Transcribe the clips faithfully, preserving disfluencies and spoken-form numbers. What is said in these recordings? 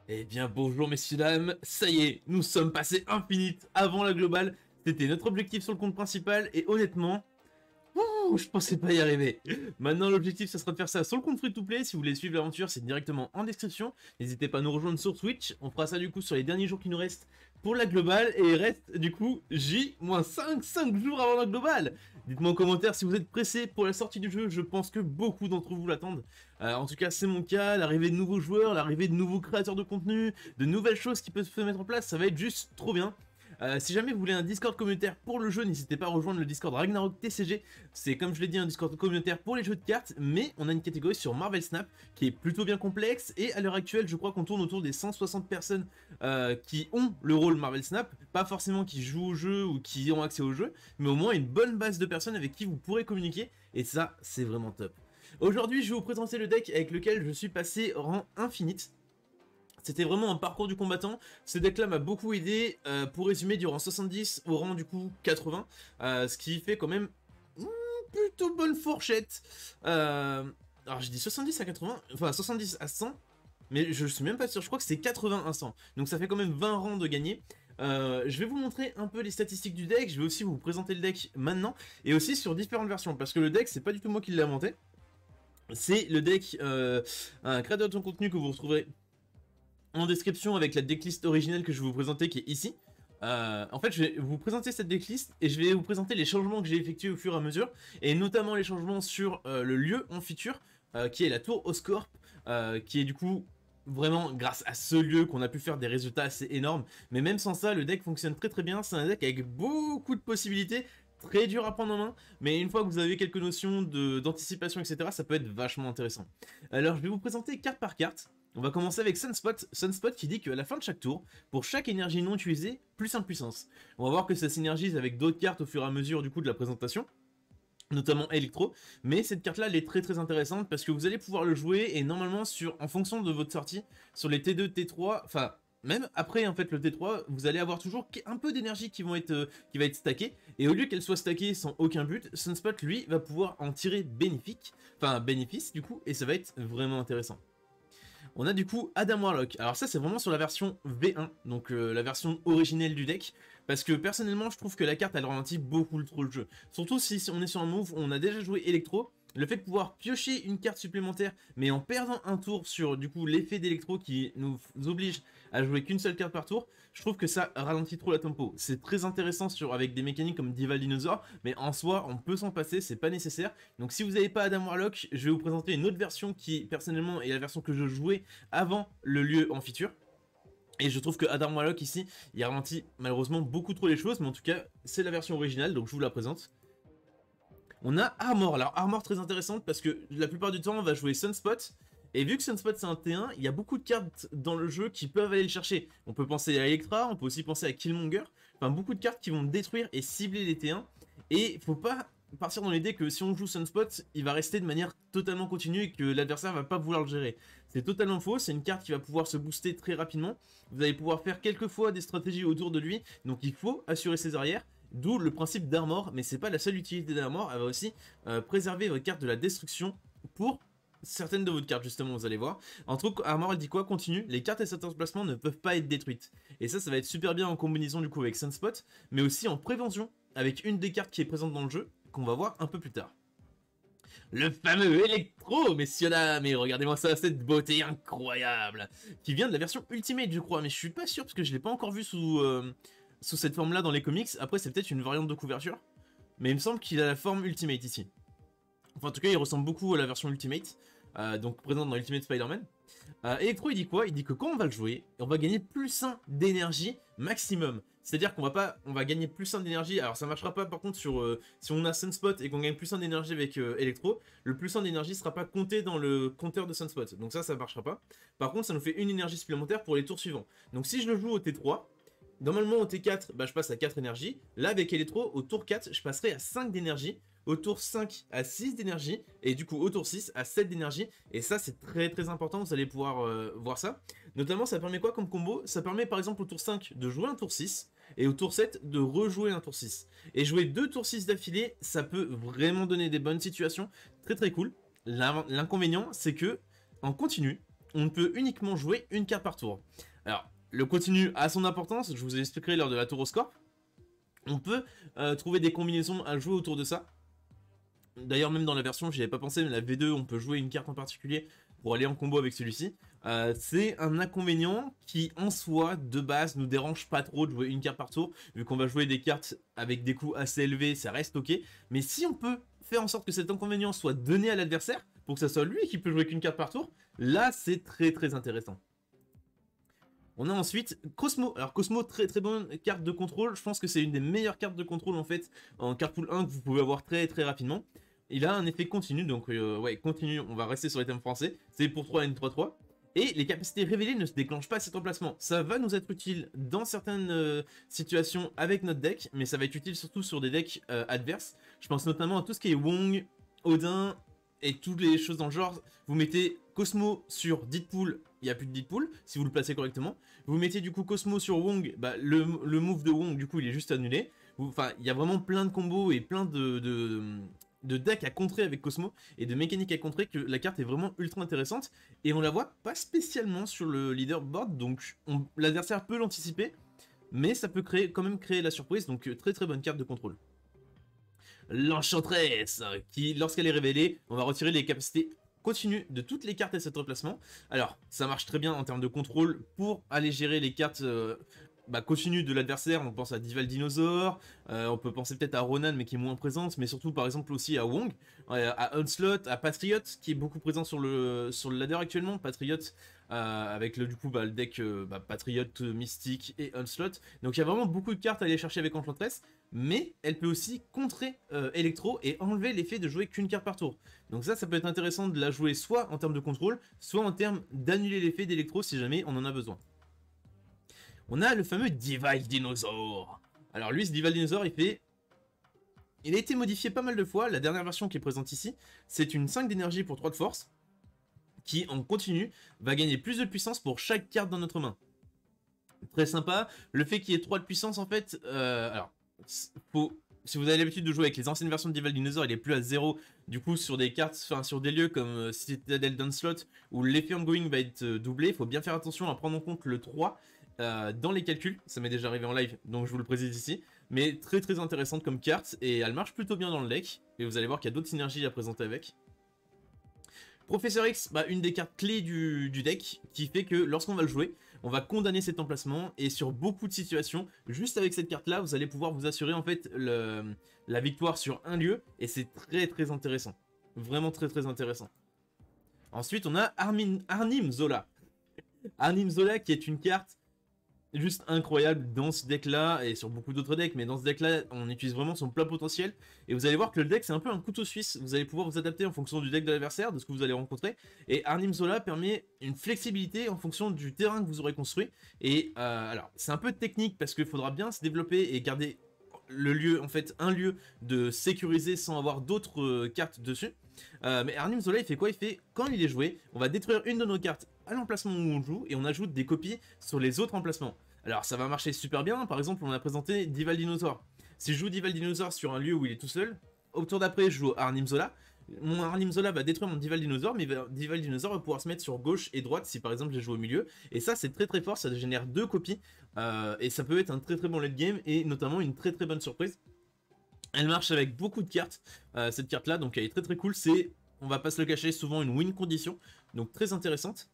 Eh bien bonjour messieurs dames, ça y est, nous sommes passés Infinite avant la globale, c'était notre objectif sur le compte principal et honnêtement, ouh, je pensais pas y arriver. Maintenant l'objectif ça sera de faire ça sur le compte free to play, si vous voulez suivre l'aventure c'est directement en description, n'hésitez pas à nous rejoindre sur Twitch, on fera ça du coup sur les derniers jours qui nous restent pour la globale et il reste du coup J cinq, cinq jours avant la globale. Dites-moi en commentaire si vous êtes pressés pour la sortie du jeu, je pense que beaucoup d'entre vous l'attendent. Euh, en tout cas c'est mon cas, l'arrivée de nouveaux joueurs, l'arrivée de nouveaux créateurs de contenu, de nouvelles choses qui peuvent se mettre en place, ça va être juste trop bien. Euh, si jamais vous voulez un Discord communautaire pour le jeu, n'hésitez pas à rejoindre le Discord Ragnarok T C G. C'est comme je l'ai dit un Discord communautaire pour les jeux de cartes, mais on a une catégorie sur Marvel Snap qui est plutôt bien complexe et à l'heure actuelle je crois qu'on tourne autour des cent soixante personnes euh, qui ont le rôle Marvel Snap, pas forcément qui jouent au jeu ou qui ont accès au jeu, mais au moins une bonne base de personnes avec qui vous pourrez communiquer et ça c'est vraiment top. Aujourd'hui je vais vous présenter le deck avec lequel je suis passé rang Infinite. C'était vraiment un parcours du combattant, ce deck là m'a beaucoup aidé, euh, pour résumer du rang soixante-dix au rang du coup quatre-vingts, euh, ce qui fait quand même hmm, plutôt bonne fourchette. Euh, alors je dis soixante-dix à quatre-vingts, enfin soixante-dix à cent, mais je suis même pas sûr, je crois que c'est quatre-vingts à cent, donc ça fait quand même vingt rangs de gagner. Euh, je vais vous montrer un peu les statistiques du deck, je vais aussi vous présenter le deck maintenant, et aussi sur différentes versions, parce que le deck c'est pas du tout moi qui l'ai inventé, c'est le deck, euh, un créateur de contenu que vous retrouverez en description avec la decklist originelle que je vais vous présenter qui est ici. Euh, en fait, je vais vous présenter cette decklist et je vais vous présenter les changements que j'ai effectués au fur et à mesure, et notamment les changements sur euh, le lieu en feature, euh, qui est la tour Oscorp, euh, qui est du coup vraiment grâce à ce lieu qu'on a pu faire des résultats assez énormes, mais même sans ça, le deck fonctionne très très bien, c'est un deck avec beaucoup de possibilités, très dur à prendre en main, mais une fois que vous avez quelques notions d'anticipation, et cetera, ça peut être vachement intéressant. Alors, je vais vous présenter carte par carte. On va commencer avec Sunspot, Sunspot qui dit qu'à la fin de chaque tour, pour chaque énergie non utilisée, plus un de puissance. On va voir que ça synergise avec d'autres cartes au fur et à mesure du coup de la présentation, notamment Electro, mais cette carte là elle est très très intéressante parce que vous allez pouvoir le jouer et normalement sur, en fonction de votre sortie, sur les T deux, T trois, enfin même après en fait le T trois, vous allez avoir toujours un peu d'énergie qui vont être euh, qui va être stackée, et au lieu qu'elle soit stackée sans aucun but, Sunspot lui va pouvoir en tirer bénéfique, enfin bénéfice du coup, et ça va être vraiment intéressant. On a du coup Adam Warlock. Alors ça c'est vraiment sur la version V un, donc euh, la version originelle du deck, parce que personnellement je trouve que la carte elle ralentit beaucoup trop le jeu. Surtout si on est sur un move où on a déjà joué Electro, le fait de pouvoir piocher une carte supplémentaire, mais en perdant un tour sur du coup l'effet d'électro qui nous oblige à jouer qu'une seule carte par tour, je trouve que ça ralentit trop la tempo. C'est très intéressant sur, avec des mécaniques comme Diva Dinosaur, mais en soi on peut s'en passer, c'est pas nécessaire. Donc si vous n'avez pas Adam Warlock, je vais vous présenter une autre version qui personnellement est la version que je jouais avant le lieu en feature. Et je trouve que Adam Warlock ici, il ralentit malheureusement beaucoup trop les choses, mais en tout cas c'est la version originale, donc je vous la présente. On a Armor. Alors Armor très intéressante parce que la plupart du temps on va jouer Sunspot, et vu que Sunspot c'est un T un, il y a beaucoup de cartes dans le jeu qui peuvent aller le chercher. On peut penser à Electra, on peut aussi penser à Killmonger, enfin beaucoup de cartes qui vont détruire et cibler les T un, et faut pas partir dans l'idée que si on joue Sunspot, il va rester de manière totalement continue et que l'adversaire va pas vouloir le gérer. C'est totalement faux, c'est une carte qui va pouvoir se booster très rapidement, vous allez pouvoir faire quelques fois des stratégies autour de lui, donc il faut assurer ses arrières. D'où le principe d'Armor, mais c'est pas la seule utilité d'Armor, elle va aussi euh, préserver votre carte de la destruction pour certaines de votre cartes, justement, vous allez voir. Entre autres, Armor, elle dit quoi? Continue, les cartes à cet emplacement ne peuvent pas être détruites. Et ça, ça va être super bien en combinaison du coup avec Sunspot, mais aussi en prévention, avec une des cartes qui est présente dans le jeu, qu'on va voir un peu plus tard. Le fameux Electro, messieurs dames, mais regardez-moi ça, cette beauté incroyable, qui vient de la version Ultimate, je crois, mais je suis pas sûr, parce que je l'ai pas encore vu sous... Euh, sous cette forme là dans les comics. Après c'est peut-être une variante de couverture, mais il me semble qu'il a la forme Ultimate ici. Enfin en tout cas il ressemble beaucoup à la version Ultimate, euh, donc présente dans Ultimate Spider-Man. euh, Electro il dit quoi? Il dit que quand on va le jouer, on va gagner plus un d'énergie maximum, c'est à dire qu'on va pas, on va gagner plus un d'énergie. Alors ça marchera pas par contre sur euh, si on a Sunspot et qu'on gagne plus un d'énergie avec euh, Electro, le plus un d'énergie sera pas compté dans le compteur de Sunspot, donc ça ça marchera pas. Par contre ça nous fait une énergie supplémentaire pour les tours suivants. Donc si je le joue au T trois, normalement au T quatre, bah, je passe à quatre énergies. Là avec Electro, au tour quatre, je passerai à cinq d'énergie. Au tour cinq à six d'énergie. Et du coup au tour six à sept d'énergie. Et ça c'est très très important, vous allez pouvoir euh, voir ça. Notamment ça permet quoi comme combo? Ça permet par exemple au tour cinq de jouer un tour six. Et au tour sept de rejouer un tour six. Et jouer deux tours six d'affilée, ça peut vraiment donner des bonnes situations. Très très cool. L'inconvénient c'est que en continu, on ne peut uniquement jouer une carte par tour. Alors, le continu a son importance, je vous expliquerai lors de la tour au score. On peut euh, trouver des combinaisons à jouer autour de ça. D'ailleurs, même dans la version, j'y avais pas pensé, mais la V deux, on peut jouer une carte en particulier pour aller en combo avec celui-ci. Euh, c'est un inconvénient qui, en soi, de base, nous dérange pas trop de jouer une carte par tour. Vu qu'on va jouer des cartes avec des coûts assez élevés, ça reste ok. Mais si on peut faire en sorte que cet inconvénient soit donné à l'adversaire, pour que ça soit lui qui peut jouer qu'une carte par tour, là, c'est très très intéressant. On a ensuite Cosmo. Alors Cosmo, très très bonne carte de contrôle. Je pense que c'est une des meilleures cartes de contrôle en fait en carte pool un que vous pouvez avoir très très rapidement. Il a un effet continu, donc euh, ouais, continu, on va rester sur les thèmes français. C'est pour trois N trois trois. Et les capacités révélées ne se déclenchent pas à cet emplacement. Ça va nous être utile dans certaines euh, situations avec notre deck, mais ça va être utile surtout sur des decks euh, adverses. Je pense notamment à tout ce qui est Wong, Odin et toutes les choses dans le genre. Vous mettez Cosmo sur Deadpool, il n'y a plus de Deadpool, si vous le placez correctement. Vous mettez du coup Cosmo sur Wong, bah, le, le move de Wong, du coup, il est juste annulé. Enfin, il y a vraiment plein de combos et plein de... de de deck à contrer avec Cosmo et de mécanique à contrer que la carte est vraiment ultra intéressante et on la voit pas spécialement sur le leaderboard, donc l'adversaire peut l'anticiper mais ça peut créer, quand même créer la surprise, donc très très bonne carte de contrôle. L'Enchantress qui, lorsqu'elle est révélée, on va retirer les capacités continues de toutes les cartes à cet emplacement. Alors ça marche très bien en termes de contrôle pour aller gérer les cartes euh, Bah, continue de l'adversaire. On pense à Dival Dinosaur, euh, on peut penser peut-être à Ronan mais qui est moins présente, mais surtout par exemple aussi à Wong, euh, à Onslaught, à Patriot qui est beaucoup présent sur le, sur le ladder actuellement. Patriot euh, avec le, du coup bah, le deck euh, bah, Patriot, Mystique et Onslaught. Donc il y a vraiment beaucoup de cartes à aller chercher avec Enchantress, mais elle peut aussi contrer euh, Electro et enlever l'effet de jouer qu'une carte par tour. Donc ça, ça peut être intéressant de la jouer soit en termes de contrôle, soit en termes d'annuler l'effet d'Electro si jamais on en a besoin. On a le fameux Dival Dinosaur. Alors lui, ce Dival Dinosaur, il fait... Il a été modifié pas mal de fois. La dernière version qui est présente ici, c'est une cinq d'énergie pour trois de force, qui, en continu, va gagner plus de puissance pour chaque carte dans notre main. Très sympa. Le fait qu'il y ait trois de puissance, en fait... Euh, alors, faut... Si vous avez l'habitude de jouer avec les anciennes versions de Dival Dinosaur, il est plus à zéro. Du coup, sur des cartes, enfin sur des lieux comme euh, Citadel d'Onslaught, où l'effet ongoing va être euh, doublé, il faut bien faire attention à prendre en compte le trois euh, dans les calculs. Ça m'est déjà arrivé en live, donc je vous le précise ici. Mais très très intéressante comme carte, et elle marche plutôt bien dans le deck. Et vous allez voir qu'il y a d'autres synergies à présenter avec. Professeur X, bah, une des cartes clés du, du deck, qui fait que lorsqu'on va le jouer, on va condamner cet emplacement, et sur beaucoup de situations, juste avec cette carte là, vous allez pouvoir vous assurer en fait le, la victoire sur un lieu, et c'est très très intéressant. Vraiment très très intéressant. Ensuite on a Armin, Arnim Zola. Arnim Zola qui est une carte juste incroyable dans ce deck là, et sur beaucoup d'autres decks, mais dans ce deck là, on utilise vraiment son plein potentiel, et vous allez voir que le deck c'est un peu un couteau suisse, vous allez pouvoir vous adapter en fonction du deck de l'adversaire, de ce que vous allez rencontrer, et Arnim Zola permet une flexibilité en fonction du terrain que vous aurez construit, et euh, alors c'est un peu technique parce qu'il faudra bien se développer et garder le lieu, en fait un lieu de sécuriser sans avoir d'autres euh, cartes dessus, euh, mais Arnim Zola il fait quoi? Il fait, quand il est joué, on va détruire une de nos cartes à l'emplacement où on joue, et on ajoute des copies sur les autres emplacements. Alors ça va marcher super bien, par exemple on a présenté Dival Dinosaur. Si je joue Dival Dinosaur sur un lieu où il est tout seul, au tour d'après je joue Arnim Zola, mon Arnim Zola va détruire mon Dival Dinosaur, mais Dival Dinosaur va pouvoir se mettre sur gauche et droite si par exemple j'ai joué au milieu, et ça c'est très très fort, ça génère deux copies, euh, et ça peut être un très très bon late game, et notamment une très très bonne surprise. Elle marche avec beaucoup de cartes, euh, cette carte là, donc elle est très très cool, c'est, on va pas se le cacher, souvent une win condition, donc très intéressante.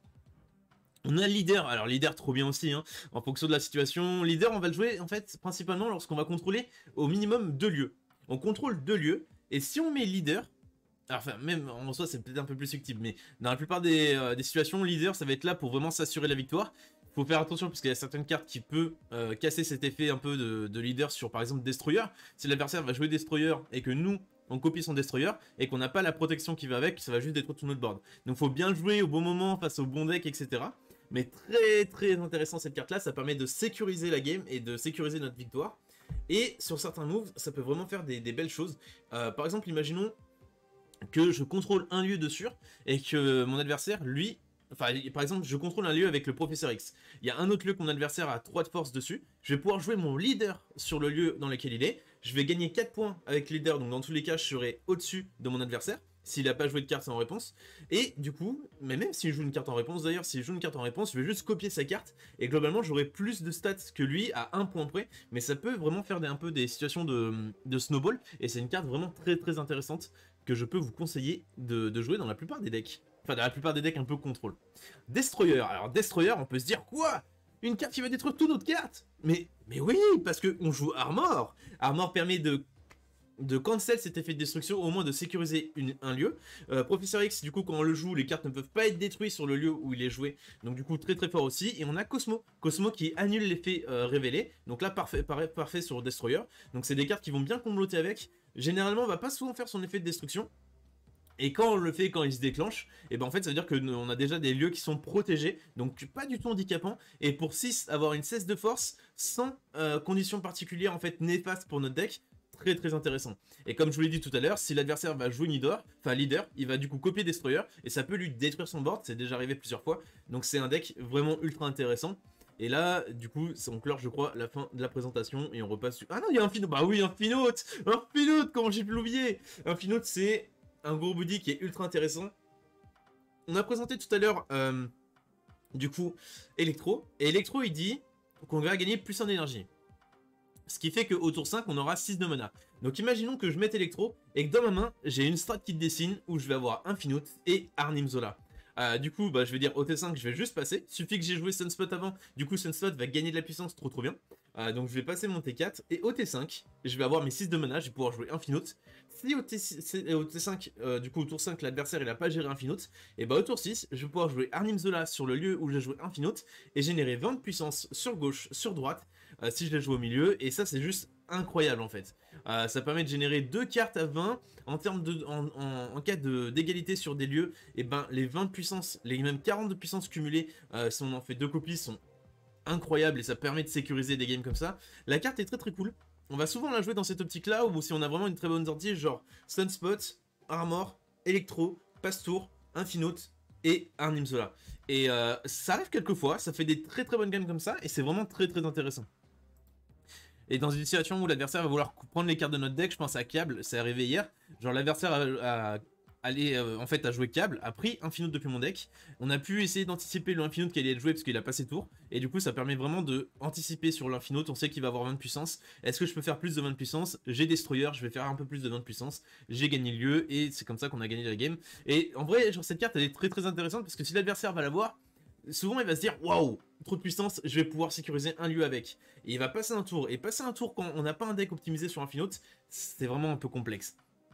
On a leader, alors leader trop bien aussi, hein, en fonction de la situation. Leader, on va le jouer en fait principalement lorsqu'on va contrôler au minimum deux lieux. On contrôle deux lieux, et si on met leader, alors enfin même en soi c'est peut-être un peu plus subtil, mais dans la plupart des, euh, des situations, leader ça va être là pour vraiment s'assurer la victoire. Faut faire attention parce qu'il y a certaines cartes qui peuvent euh, casser cet effet un peu de, de leader sur par exemple Destroyer. Si l'adversaire va jouer Destroyer et que nous on copie son Destroyer et qu'on n'a pas la protection qui va avec, ça va juste détruire tout notre board. Donc faut bien le jouer au bon moment face au bon deck, et cetera. Mais très très intéressant cette carte là, ça permet de sécuriser la game et de sécuriser notre victoire. Et sur certains moves, ça peut vraiment faire des, des belles choses. Euh, par exemple, imaginons que je contrôle un lieu dessus et que mon adversaire, lui, enfin par exemple, je contrôle un lieu avec le Professeur X. Il y a un autre lieu que mon adversaire a trois de force dessus. Je vais pouvoir jouer mon leader sur le lieu dans lequel il est. Je vais gagner quatre points avec leader, donc dans tous les cas, je serai au-dessus de mon adversaire. s'il n'a pas joué de carte en réponse. Et du coup, mais même s'il joue une carte en réponse d'ailleurs, s'il joue une carte en réponse, je vais juste copier sa carte, et globalement j'aurai plus de stats que lui à un point près, mais ça peut vraiment faire des, un peu des situations de, de snowball, et c'est une carte vraiment très très intéressante que je peux vous conseiller de, de jouer dans la plupart des decks. Enfin, dans la plupart des decks un peu contrôle. Destroyer, alors Destroyer, on peut se dire, quoi? Une carte qui va détruire toute notre carte? Mais, mais oui, parce qu'on joue Armor. Armor permet de de cancel cet effet de destruction, au moins de sécuriser une, un lieu. Euh, Professeur X, du coup, quand on le joue, les cartes ne peuvent pas être détruites sur le lieu où il est joué, donc du coup, très très fort aussi. Et on a Cosmo, Cosmo qui annule l'effet euh, révélé, donc là, parfait, parfait, parfait sur Destroyer. Donc c'est des cartes qui vont bien comploter avec. Généralement, on va pas souvent faire son effet de destruction. Et quand on le fait, quand il se déclenche, et ben en fait ça veut dire qu'on a déjà des lieux qui sont protégés, donc pas du tout handicapant. Et pour six, avoir une cesse de force sans euh, conditions particulières en fait néfastes pour notre deck, très très intéressant. Et comme je vous l'ai dit tout à l'heure, si l'adversaire va jouer leader, enfin leader, il va du coup copier Destroyer, et ça peut lui détruire son board, c'est déjà arrivé plusieurs fois. Donc c'est un deck vraiment ultra intéressant. Et là, du coup, on clore, je crois, la fin de la présentation, et on repasse sur... Ah non, il y a un Finote. Bah oui, un Finote. Un Finote, comment j'ai pu l'oublier? Un Finote, c'est un gros buddy qui est ultra intéressant. On a présenté tout à l'heure, euh, du coup, Electro. Et Electro, il dit qu'on va gagner plus en énergie. Ce qui fait qu'au tour cinq, on aura six de mana. Donc imaginons que je mette Electro, et que dans ma main, j'ai une strat qui te dessine, où je vais avoir Infinite et Arnim Zola. Euh, du coup, bah, je vais dire au T cinq, je vais juste passer. Suffit que j'ai joué Sunspot avant. Du coup, Sunspot va gagner de la puissance trop trop bien. Euh, donc je vais passer mon T quatre. Et au T cinq, je vais avoir mes six de mana. Je vais pouvoir jouer Infinite. Si au T six, au T cinq, euh, du coup au tour cinq, l'adversaire il a pas géré Infinite, et bah au tour six, je vais pouvoir jouer Arnim Zola sur le lieu où j'ai joué Infinite. Et générer vingt de puissance sur gauche, sur droite. Euh, si je les joue au milieu. Et ça, c'est juste incroyable en fait. Euh, ça permet de générer deux cartes à vingt. En termes de, en, en, en cas d'égalité sur des lieux, et ben les vingt de puissance, les même quarante de puissance cumulées, euh, si on en fait deux copies, sont incroyables et ça permet de sécuriser des games comme ça. La carte est très très cool. On va souvent la jouer dans cette optique là, ou si on a vraiment une très bonne sortie, genre Sunspot, Armor, Electro, Pastour, Infinite et Arnim Zola. Et euh, ça arrive quelquefois, ça fait des très très bonnes games comme ça, et c'est vraiment très très intéressant. Et dans une situation où l'adversaire va vouloir prendre les cartes de notre deck, je pense à Câble, c'est arrivé hier. Genre l'adversaire a, a, allé, euh, en fait, a joué Câble, a pris Infinite depuis mon deck. On a pu essayer d'anticiper le Infinite qui allait être joué parce qu'il a passé tour. Et du coup ça permet vraiment de anticiper sur l'Infinite, on sait qu'il va avoir vingt de puissance. Est-ce que je peux faire plus de vingt de puissance? J'ai Destroyer, je vais faire un peu plus de vingt de puissance. J'ai gagné le lieu et c'est comme ça qu'on a gagné la game. Et en vrai, genre cette carte elle est très très intéressante parce que si l'adversaire va l'avoir, souvent il va se dire waouh, trop de puissance, je vais pouvoir sécuriser un lieu avec. Et il va passer un tour. Et passer un tour quand on n'a pas un deck optimisé sur Infinite, c'est vraiment un peu complexe.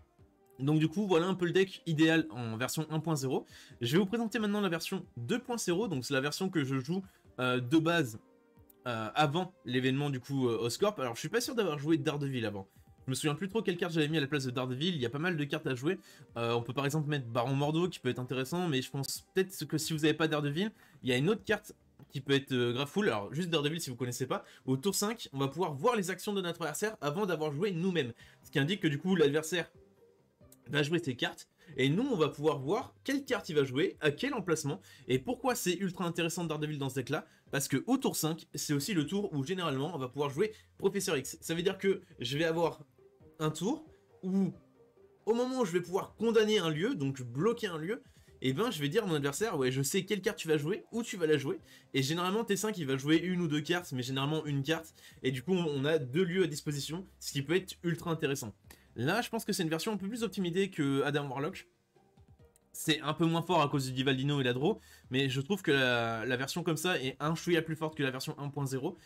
Donc du coup, voilà un peu le deck idéal en version un point zéro. Je vais vous présenter maintenant la version deux point zéro. Donc c'est la version que je joue euh, de base euh, avant l'événement du coup euh, Oscorp. Alors je suis pas sûr d'avoir joué Daredevil avant. Je me souviens plus trop quelle carte j'avais mis à la place de Daredevil. Il y a pas mal de cartes à jouer. Euh, on peut par exemple mettre Baron Mordo qui peut être intéressant, mais je pense peut-être que si vous n'avez pas Daredevil, il y a une autre carte qui peut être euh, grave full. Alors juste Daredevil si vous connaissez pas. Au tour cinq, on va pouvoir voir les actions de notre adversaire avant d'avoir joué nous-mêmes. Ce qui indique que du coup l'adversaire va jouer ses cartes. Et nous, on va pouvoir voir quelle carte il va jouer, à quel emplacement, et pourquoi c'est ultra intéressant de Daredevil dans ce deck-là, parce que au tour cinq, c'est aussi le tour où généralement on va pouvoir jouer Professeur X. Ça veut dire que je vais avoir un tour où, au moment où je vais pouvoir condamner un lieu, donc bloquer un lieu, et ben je vais dire à mon adversaire, ouais je sais quelle carte tu vas jouer, où tu vas la jouer, et généralement T cinq il va jouer une ou deux cartes, mais généralement une carte, et du coup on a deux lieux à disposition, ce qui peut être ultra intéressant. Là je pense que c'est une version un peu plus optimisée que Adam Warlock. C'est un peu moins fort à cause du Divaldino et la Draw, mais je trouve que la, la version comme ça est un chouïa plus forte que la version un point zéro.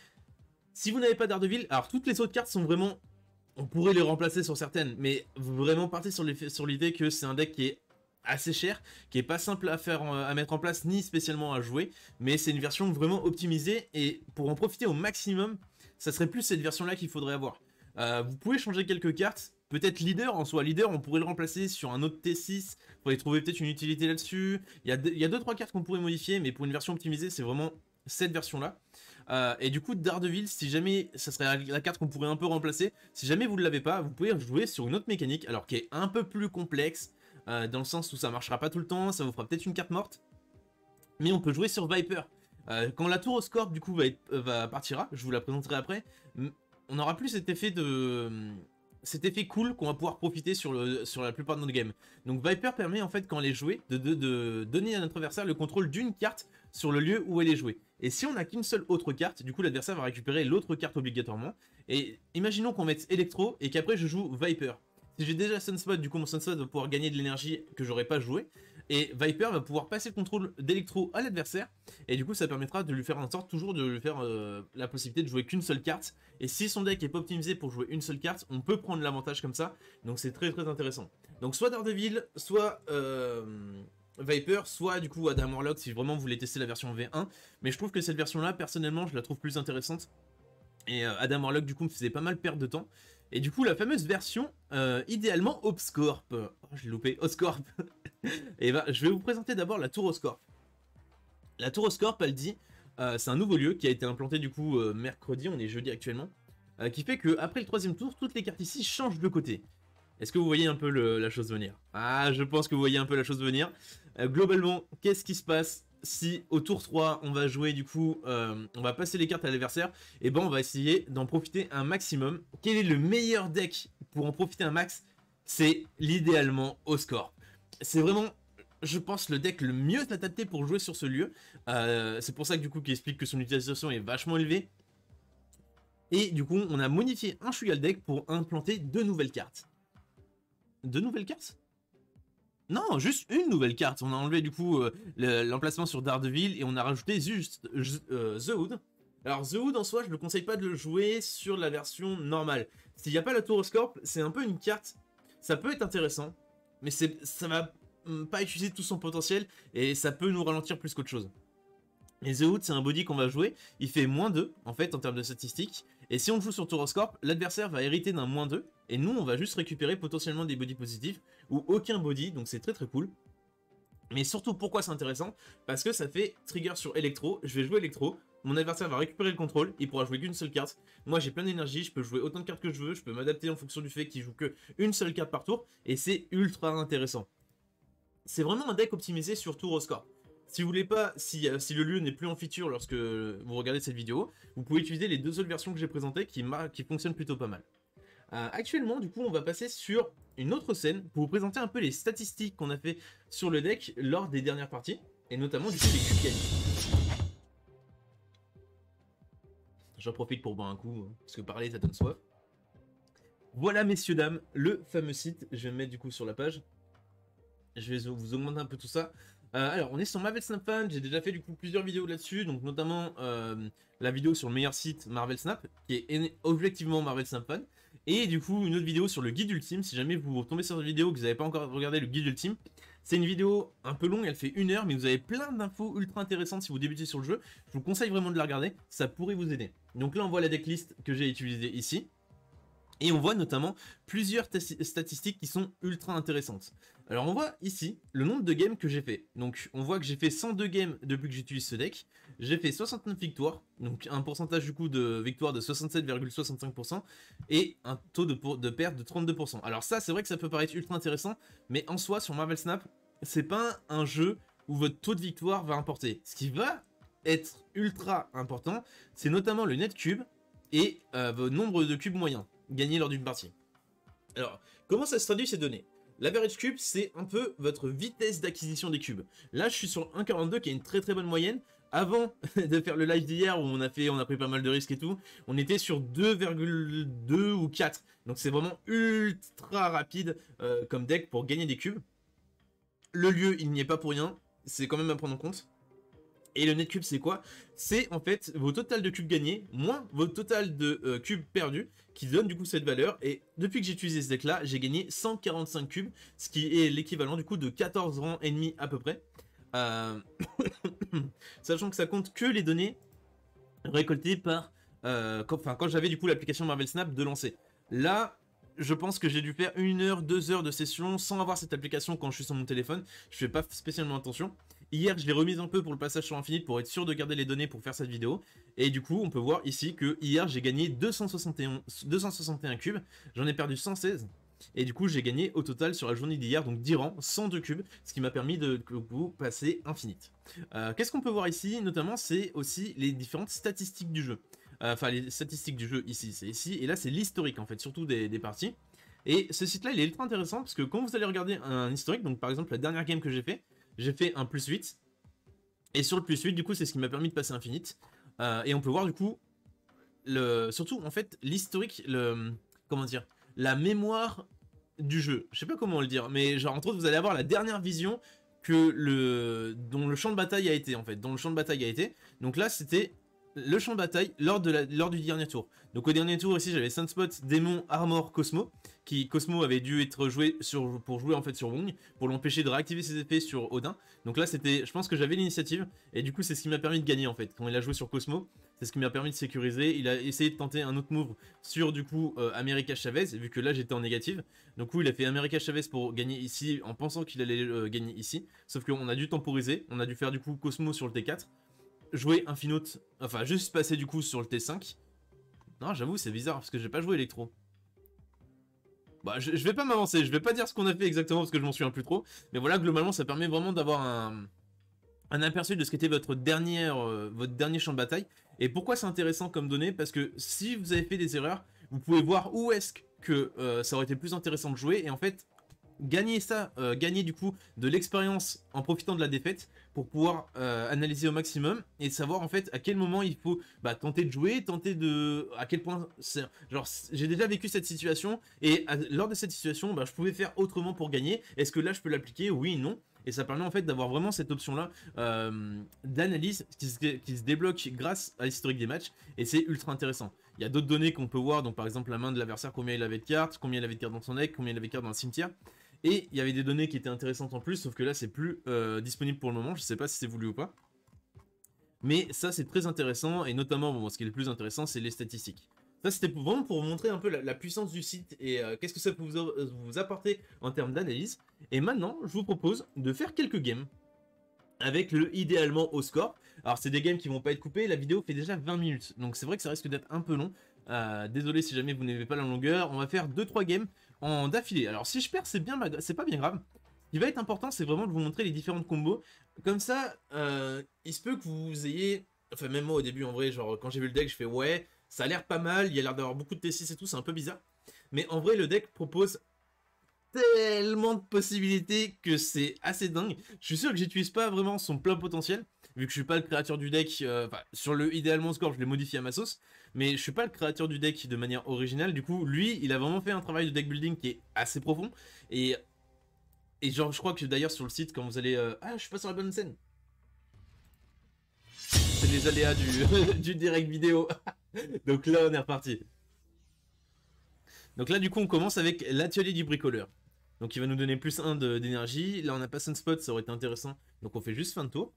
Si vous n'avez pas Daredevil, alors toutes les autres cartes sont vraiment... On pourrait les remplacer sur certaines, mais vraiment partez sur l'idée sur que c'est un deck qui est assez cher, qui est pas simple à faire, à mettre en place, ni spécialement à jouer, mais c'est une version vraiment optimisée, et pour en profiter au maximum, ça serait plus cette version-là qu'il faudrait avoir. Euh, vous pouvez changer quelques cartes, peut-être leader en soi, leader on pourrait le remplacer sur un autre T six, il faudrait trouver peut-être une utilité là-dessus, il y a deux trois cartes qu'on pourrait modifier, mais pour une version optimisée c'est vraiment cette version-là. Euh, et du coup Daredevil, si jamais, ça serait la carte qu'on pourrait un peu remplacer, si jamais vous ne l'avez pas, vous pouvez jouer sur une autre mécanique, alors qui est un peu plus complexe, euh, dans le sens où ça marchera pas tout le temps, ça vous fera peut-être une carte morte, mais on peut jouer sur Viper. Euh, quand la tour au score du coup va, être, euh, va partira, je vous la présenterai après, on n'aura plus cet effet de... cet effet cool qu'on va pouvoir profiter sur, le, sur la plupart de nos games. Donc Viper permet en fait quand elle est jouée de, de, de donner à notre adversaire le contrôle d'une carte sur le lieu où elle est jouée. Et si on n'a qu'une seule autre carte, du coup l'adversaire va récupérer l'autre carte obligatoirement. Et imaginons qu'on mette Electro et qu'après je joue Viper. Si j'ai déjà Sunspot, du coup mon Sunspot va pouvoir gagner de l'énergie que j'aurais pas joué. Et Viper va pouvoir passer le contrôle d'Electro à l'adversaire. Et du coup ça permettra de lui faire en sorte toujours de lui faire euh, la possibilité de jouer qu'une seule carte. Et si son deck est pas optimisé pour jouer une seule carte, on peut prendre l'avantage comme ça. Donc c'est très très intéressant. Donc soit Daredevil, soit euh, Viper, soit du coup Adam Warlock si vraiment vous voulez tester la version V un. Mais je trouve que cette version là, personnellement, je la trouve plus intéressante. Et euh, Adam Warlock du coup me faisait pas mal perdre de temps. Et du coup la fameuse version, euh, idéalement Obscorp. Oh, je l'ai loupé, Oscorp. Et ben je vais vous présenter d'abord la tour Oscorp. La tour Oscorp, elle dit, euh, c'est un nouveau lieu qui a été implanté du coup euh, mercredi, on est jeudi actuellement, euh, qui fait que après le troisième tour, toutes les cartes ici changent de côté. Est-ce que vous voyez un peu le, la chose venir? Ah, je pense que vous voyez un peu la chose venir. Euh, globalement, qu'est-ce qui se passe si au tour trois, on va jouer du coup, euh, on va passer les cartes à l'adversaire? Et ben on va essayer d'en profiter un maximum. Quel est le meilleur deck pour en profiter un max? C'est l'idéalement Oscorp. C'est vraiment, je pense, le deck le mieux adapté pour jouer sur ce lieu. Euh, c'est pour ça que du coup, qui explique que son utilisation est vachement élevée. Et du coup, on a modifié un chouïa le deck pour implanter deux nouvelles cartes. Deux nouvelles cartes? Non, juste une nouvelle carte. On a enlevé du coup euh, l'emplacement sur Daredevil et on a rajouté juste euh, The Hood. Alors The Hood en soi, je ne conseille pas de le jouer sur la version normale. S'il n'y a pas la tour Oscorp, c'est un peu une carte. Ça peut être intéressant, mais ça va pas utiliser tout son potentiel et ça peut nous ralentir plus qu'autre chose. Et The Hood, c'est un body qu'on va jouer, il fait moins deux en fait en termes de statistiques, et si on joue sur Tour Oscorp, l'adversaire va hériter d'un moins deux, et nous on va juste récupérer potentiellement des bodies positifs, ou aucun body, donc c'est très très cool. Mais surtout pourquoi c'est intéressant? Parce que ça fait trigger sur Electro, je vais jouer Electro, mon adversaire va récupérer le contrôle, il pourra jouer qu'une seule carte, moi j'ai plein d'énergie, je peux jouer autant de cartes que je veux, je peux m'adapter en fonction du fait qu'il joue que une seule carte par tour, et c'est ultra intéressant. C'est vraiment un deck optimisé sur Tour Oscorp. Si vous voulez pas, si, euh, si le lieu n'est plus en feature lorsque vous regardez cette vidéo, vous pouvez utiliser les deux autres versions que j'ai présentées qui, qui fonctionnent plutôt pas mal. Euh, actuellement, du coup, on va passer sur une autre scène pour vous présenter un peu les statistiques qu'on a fait sur le deck lors des dernières parties, et notamment du coup les cubes gagnés. J'en profite pour boire un coup, hein, parce que parler ça donne soif. Voilà messieurs dames, le fameux site, je vais me mettre du coup sur la page. Je vais vous augmenter un peu tout ça. Euh, alors, on est sur Marvel Snap Fan, j'ai déjà fait du coup plusieurs vidéos là-dessus, donc notamment euh, la vidéo sur le meilleur site Marvel Snap, qui est objectivement Marvel Snap Fan, et du coup une autre vidéo sur le guide ultime. Si jamais vous tombez sur cette vidéo que vous n'avez pas encore regardé le guide ultime, c'est une vidéo un peu longue, elle fait une heure, mais vous avez plein d'infos ultra intéressantes si vous débutez sur le jeu. Je vous conseille vraiment de la regarder, ça pourrait vous aider. Donc là on voit la decklist que j'ai utilisée ici. Et on voit notamment plusieurs statistiques qui sont ultra intéressantes. Alors on voit ici le nombre de games que j'ai fait. Donc on voit que j'ai fait cent deux games depuis que j'utilise ce deck. J'ai fait soixante-neuf victoires, donc un pourcentage du coup de victoire de soixante-sept virgule soixante-cinq pour cent et un taux de, de perte de trente-deux pour cent. Alors ça c'est vrai que ça peut paraître ultra intéressant, mais en soi sur Marvel Snap, c'est pas un jeu où votre taux de victoire va importer. Ce qui va être ultra important, c'est notamment le net cube et euh, vos nombres de cubes moyens gagné lors d'une partie. Alors, comment ça se traduit ces données? L'average cube, c'est un peu votre vitesse d'acquisition des cubes. Là, je suis sur un virgule quarante-deux qui est une très très bonne moyenne. Avant de faire le live d'hier où on a fait, on a pris pas mal de risques et tout, on était sur deux virgule deux ou quatre. Donc c'est vraiment ultra rapide euh, comme deck pour gagner des cubes. Le lieu, il n'y est pas pour rien. C'est quand même à prendre en compte. Et le net cube c'est quoi? C'est en fait vos total de cubes gagnés moins votre total de euh, cubes perdus qui donne du coup cette valeur. Et depuis que j'ai utilisé ce deck là, j'ai gagné cent quarante-cinq cubes, ce qui est l'équivalent du coup de quatorze rangs ennemis à peu près. Euh... Sachant que ça compte que les données récoltées par... Euh, quand, enfin, quand j'avais du coup l'application Marvel Snap de lancer. Là... Je pense que j'ai dû faire une heure, deux heures de session sans avoir cette application quand je suis sur mon téléphone. Je fais pas spécialement attention. Hier, je l'ai remise un peu pour le passage sur Infinite pour être sûr de garder les données pour faire cette vidéo. Et du coup, on peut voir ici que hier, j'ai gagné deux cent soixante et un cubes. J'en ai perdu cent seize. Et du coup, j'ai gagné au total sur la journée d'hier, donc dix rangs, cent deux cubes, ce qui m'a permis de vous passer Infinite. Euh, Qu'est-ce qu'on peut voir ici? Notamment, c'est aussi les différentes statistiques du jeu. Enfin, euh, les statistiques du jeu ici, c'est ici. Et là, c'est l'historique, en fait, surtout des, des parties. Et ce site-là, il est ultra intéressant parce que quand vous allez regarder un historique, donc par exemple la dernière game que j'ai fait, j'ai fait un plus huit. Et sur le plus huit, du coup, c'est ce qui m'a permis de passer Infinite. Euh, et on peut voir du coup, le, surtout en fait, l'historique, le, comment dire, la mémoire du jeu. Je sais pas comment le dire, mais genre entre autres, vous allez avoir la dernière vision que le, dont le champ de bataille a été en fait, dont le champ de bataille a été. Donc là, c'était le champ de bataille lors, de la, lors du dernier tour. Donc au dernier tour ici j'avais Sunspot, Démon, Armor, Cosmo, qui Cosmo avait dû être joué sur, pour jouer en fait sur Wong, pour l'empêcher de réactiver ses effets sur Odin. Donc là c'était, je pense que j'avais l'initiative, et du coup c'est ce qui m'a permis de gagner en fait, quand il a joué sur Cosmo, c'est ce qui m'a permis de sécuriser. Il a essayé de tenter un autre move sur du coup euh, America Chavez, vu que là j'étais en négative. Donc coup il a fait America Chavez pour gagner ici, en pensant qu'il allait euh, gagner ici, sauf qu'on a dû temporiser, on a dû faire du coup Cosmo sur le T quatre, jouer Infinote, enfin juste passer du coup sur le T cinq. Non, j'avoue, c'est bizarre parce que j'ai pas joué électro. Bah, je, je vais pas m'avancer, je vais pas dire ce qu'on a fait exactement parce que je m'en souviens plus trop. Mais voilà, globalement, ça permet vraiment d'avoir un, un aperçu de ce qu'était votre, dernière, euh, votre dernier champ de bataille. Et pourquoi c'est intéressant comme donnée? Parce que si vous avez fait des erreurs, vous pouvez voir où est-ce que euh, ça aurait été plus intéressant de jouer. Et en fait, gagner ça, euh, gagner du coup de l'expérience en profitant de la défaite pour pouvoir euh, analyser au maximum et savoir en fait à quel moment il faut bah, tenter de jouer, tenter de... à quel point c'est... Genre j'ai déjà vécu cette situation et à... lors de cette situation bah, je pouvais faire autrement pour gagner. Est-ce que là je peux l'appliquer? Oui, non. Et ça permet en fait d'avoir vraiment cette option là euh, d'analyse qui se, qui se débloque grâce à l'historique des matchs et c'est ultra intéressant. Il y a d'autres données qu'on peut voir, donc par exemple la main de l'adversaire, combien il avait de cartes, combien il avait de cartes dans son deck, combien il avait de cartes dans le cimetière. Et il y avait des données qui étaient intéressantes en plus, sauf que là c'est plus euh, disponible pour le moment, je sais pas si c'est voulu ou pas. Mais ça c'est très intéressant, et notamment bon, ce qui est le plus intéressant c'est les statistiques. Ça c'était vraiment pour vous montrer un peu la, la puissance du site et euh, qu'est-ce que ça peut vous, vous apporter en termes d'analyse. Et maintenant je vous propose de faire quelques games avec le idéalement au score. Alors c'est des games qui vont pas être coupés, la vidéo fait déjà vingt minutes, donc c'est vrai que ça risque d'être un peu long. Euh, désolé si jamais vous n'aimez pas la longueur, on va faire deux trois games en d'affilée. Alors si je perds c'est bien, c'est pas bien grave. Ce qui va être important c'est vraiment de vous montrer les différentes combos. Comme ça, euh, il se peut que vous ayez... Enfin même moi au début en vrai, genre quand j'ai vu le deck je fais ouais, ça a l'air pas mal, il y a l'air d'avoir beaucoup de T six et tout, c'est un peu bizarre. Mais en vrai le deck propose tellement de possibilités que c'est assez dingue. Je suis sûr que j'utilise pas vraiment son plein potentiel, vu que je suis pas le créateur du deck, euh, enfin, sur le idéalement score, je l'ai modifié à ma sauce, mais je suis pas le créateur du deck de manière originale, du coup, lui, il a vraiment fait un travail de deck building qui est assez profond, et, et genre, je crois que d'ailleurs, sur le site, quand vous allez... Euh... Ah, je suis pas sur la bonne scène. C'est les aléas du, du direct vidéo. Donc là, on est reparti. Donc là, du coup, on commence avec l'atelier du bricoleur. Donc il va nous donner plus un d'énergie. Là, on n'a pas Sunspot, ça aurait été intéressant. Donc on fait juste fin de tour.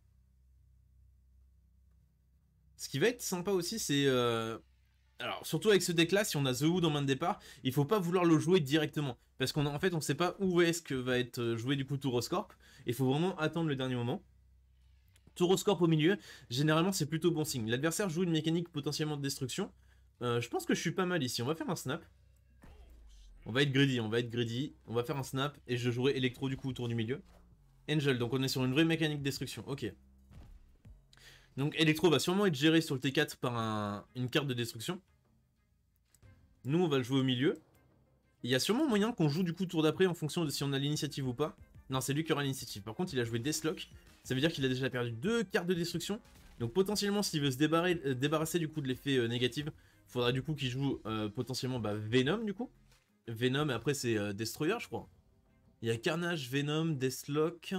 Ce qui va être sympa aussi, c'est... Euh... Alors, surtout avec ce deck-là, si on a The Wood en main de départ, il faut pas vouloir le jouer directement. Parce qu'en en fait, on sait pas où est-ce que va être joué du coup Touroscorp. Il faut vraiment attendre le dernier moment. Touroscorp au milieu, généralement, c'est plutôt bon signe. L'adversaire joue une mécanique potentiellement de destruction. Euh, je pense que je suis pas mal ici. On va faire un snap. On va être greedy, on va être greedy. On va faire un snap et je jouerai électro du coup autour du milieu. Angel, donc on est sur une vraie mécanique de destruction, ok. Donc Electro va sûrement être géré sur le T quatre par un, une carte de destruction. Nous on va le jouer au milieu. Il y a sûrement moyen qu'on joue du coup tour d'après en fonction de si on a l'initiative ou pas. Non, c'est lui qui aura l'initiative. Par contre il a joué Deathlock, ça veut dire qu'il a déjà perdu deux cartes de destruction. Donc potentiellement s'il veut se débarrasser, euh, débarrasser du coup de l'effet euh, négatif, il faudra du coup qu'il joue euh, potentiellement bah, Venom du coup. Venom et après c'est euh, Destroyer je crois. Il y a Carnage, Venom, Deathlock...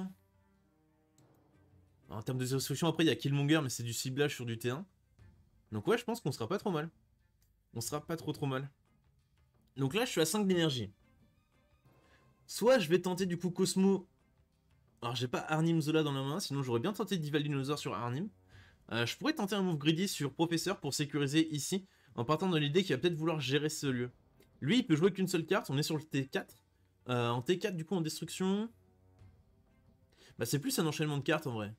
En termes de destruction, après, il y a Killmonger, mais c'est du ciblage sur du T un. Donc ouais, je pense qu'on sera pas trop mal. On sera pas trop trop mal. Donc là, je suis à cinq d'énergie. Soit je vais tenter du coup Cosmo. Alors j'ai pas Arnim Zola dans la main, sinon j'aurais bien tenté Dival Dinosaur sur Arnim. Euh, je pourrais tenter un move greedy sur Professeur pour sécuriser ici, en partant de l'idée qu'il va peut-être vouloir gérer ce lieu. Lui, il peut jouer qu'une seule carte, on est sur le T quatre. Euh, en T quatre, du coup, en destruction... Bah c'est plus un enchaînement de cartes en vrai.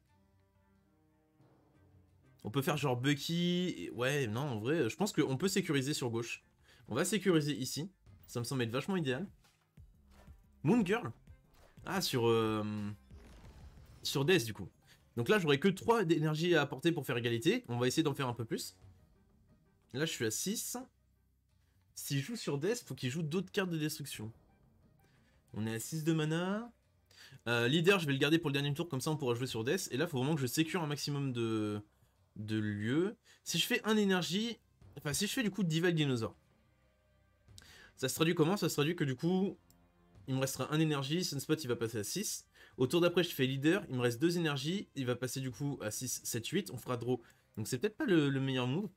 On peut faire genre Bucky... Ouais, non, en vrai, je pense qu'on peut sécuriser sur gauche. On va sécuriser ici. Ça me semble être vachement idéal. Moon Girl. Ah, sur... Euh... Sur Death, du coup. Donc là, j'aurais que trois d'énergie à apporter pour faire égalité. On va essayer d'en faire un peu plus. Là, je suis à six. S'il joue sur Death, faut qu'il joue d'autres cartes de destruction. On est à six de mana. Euh, leader, je vais le garder pour le dernier tour, comme ça on pourra jouer sur Death. Et là, faut vraiment que je sécure un maximum de, de lieux. Si je fais un énergie... Enfin, si je fais du coup Divine Dinosaur. Ça se traduit comment? Ça se traduit que du coup, il me restera un énergie, Sunspot il va passer à six. Au tour d'après, je fais leader, il me reste deux énergies, il va passer du coup à six, sept, huit, on fera draw. Donc c'est peut-être pas le, le meilleur move.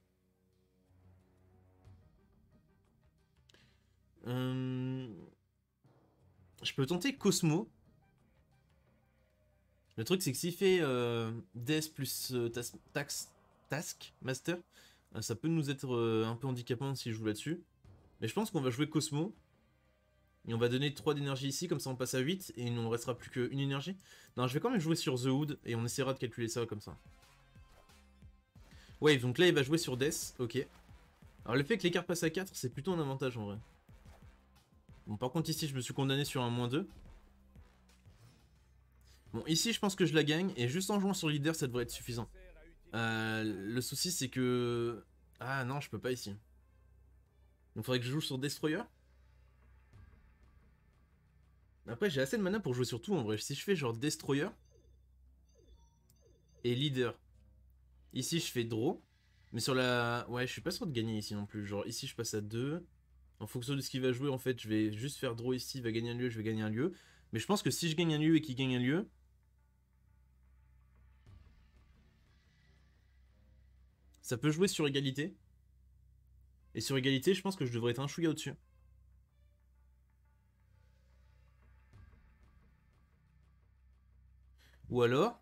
Euh... Je peux tenter Cosmo. Le truc c'est que s'il fait euh, Death plus euh, tas tax, Task Master, euh, ça peut nous être euh, un peu handicapant si je joue là-dessus. Mais je pense qu'on va jouer Cosmo. Et on va donner trois d'énergie ici, comme ça on passe à huit, et il ne nous restera plus qu'une énergie. Non, je vais quand même jouer sur The Hood, et on essaiera de calculer ça comme ça. Wave, donc là il va jouer sur Death, ok. Alors le fait que les cartes passent à quatre, c'est plutôt un avantage en vrai. Bon, par contre ici je me suis condamné sur un moins deux. Bon, ici je pense que je la gagne, et juste en jouant sur leader ça devrait être suffisant. Euh, le souci c'est que... Ah non, je peux pas ici. Donc il faudrait que je joue sur Destroyer. Après j'ai assez de mana pour jouer sur tout en vrai. Si je fais genre Destroyer et leader, ici je fais draw. Mais sur la... Ouais, je suis pas sûr de gagner ici non plus. Genre ici je passe à deux. En fonction de ce qu'il va jouer, en fait, je vais juste faire draw ici, il va gagner un lieu, je vais gagner un lieu. Mais je pense que si je gagne un lieu et qu'il gagne un lieu... Ça peut jouer sur égalité. Et sur égalité, je pense que je devrais être un chouïa au-dessus. Ou alors...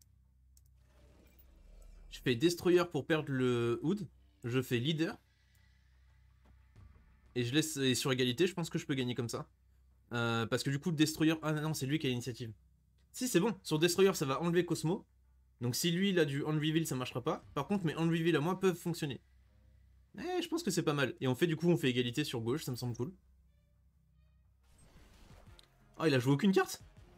Je fais Destroyer pour perdre le Hood. Je fais Leader. Et je laisse... Et sur égalité, je pense que je peux gagner comme ça. Euh, parce que du coup, Destroyer... Ah non, c'est lui qui a l'initiative. Si, c'est bon. Sur Destroyer, ça va enlever Cosmo. Donc si lui, il a du Hand Reveal, ça marchera pas. Par contre, mes Hand Reveal à moi peuvent fonctionner. Eh, je pense que c'est pas mal. Et on fait du coup, on fait égalité sur gauche, ça me semble cool. Ah, il a joué aucune carte?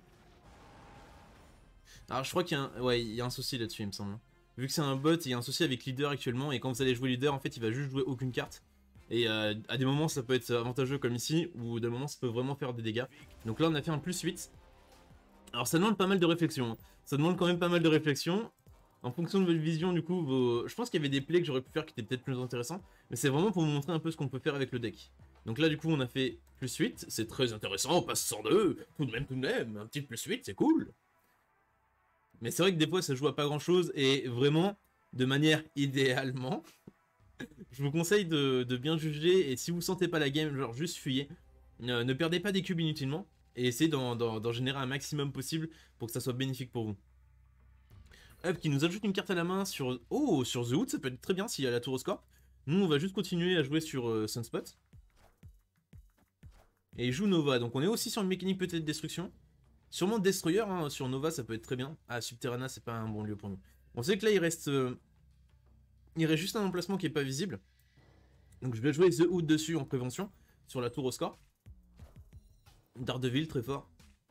Alors je crois qu'il y a un... Ouais, il y a un souci là-dessus, il me semble. Vu que c'est un bot, il y a un souci avec leader actuellement, et quand vous allez jouer leader, en fait, il va juste jouer aucune carte. Et euh, à des moments, ça peut être avantageux comme ici, ou des moments, ça peut vraiment faire des dégâts. Donc là, on a fait un plus huit. Alors ça demande pas mal de réflexion. Hein. Ça demande quand même pas mal de réflexion. En fonction de votre vision, du coup, vos... je pense qu'il y avait des plays que j'aurais pu faire qui étaient peut-être plus intéressants. Mais c'est vraiment pour vous montrer un peu ce qu'on peut faire avec le deck. Donc là, du coup, on a fait plus huit. C'est très intéressant, on passe cent deux. Tout de même, tout de même, un petit plus huit, c'est cool. Mais c'est vrai que des fois ça joue à pas grand chose et vraiment, de manière idéalement, je vous conseille de, de bien juger et si vous sentez pas la game, genre juste fuyez. Euh, ne perdez pas des cubes inutilement et essayez d'en générer un maximum possible pour que ça soit bénéfique pour vous. Hop, qui nous ajoute une carte à la main sur... Oh, sur The Hood, ça peut être très bien s'il y a la tour au score. Nous, on va juste continuer à jouer sur euh, Sunspot. Et il joue Nova, donc on est aussi sur une mécanique peut-être de destruction. Sûrement Destroyer, hein, sur Nova ça peut être très bien. Ah, Subterrana c'est pas un bon lieu pour nous. On sait que là il reste... Euh, il reste juste un emplacement qui est pas visible. Donc je vais jouer The Hood dessus en prévention, sur la tour au score. Daredevil, très fort.